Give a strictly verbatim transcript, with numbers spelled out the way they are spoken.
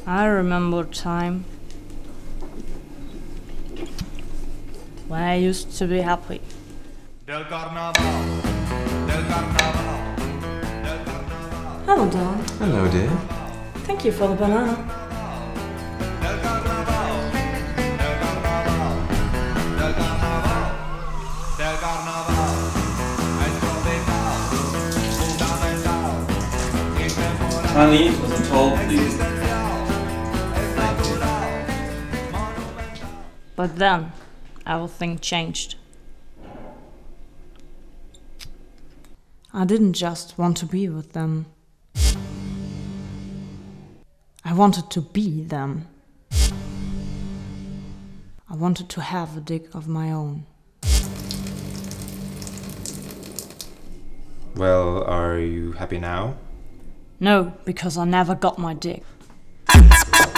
I remember a time when I used to be happy. Del carnaval, del carnaval, del carnaval. Hello, darling. Hello, dear. Thank you for the banana. Del carnaval, del carnaval, del carnaval, del carnaval. È proprietà fondamentale, intemporale. Honey, wasn't told, please. But then, everything changed. I didn't just want to be with them. I wanted to be them. I wanted to have a dick of my own. Well, are you happy now? No, because I never got my dick.